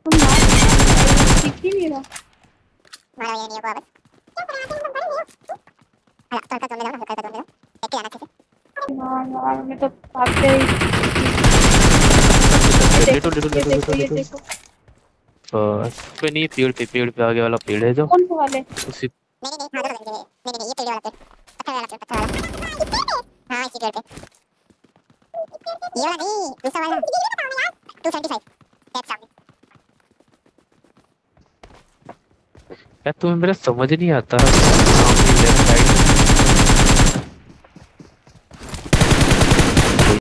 तुम मार दिख ही नहीं रहा। मारो ये नहीं होगा बस। हल्का हल्का जोन में जाओ, हल्का हल्का जोन में जाओ, देख के आना अच्छे से। यार यार मैं तो भागते ही ये लेटो देखो लेटो ये लेटो देखो लेटो ये लेटो। देखो। बस पे नहीं, पेड़ पे आगे वाला पेड़ है जो कौन से वाले? उसी। नहीं नहीं नहीं, हाँ नहीं नहीं नहीं, ये पेड़ वाला पेड़, पत्थर वाला पेड़, पत्थर वाला। हाँ इसी पेड़ पे। ये वाला नहीं, दूसरा वाला। 275 दैट्स साउंड। यार तुम्हें मेरा समझ नहीं आता सामने लेफ्ट साइड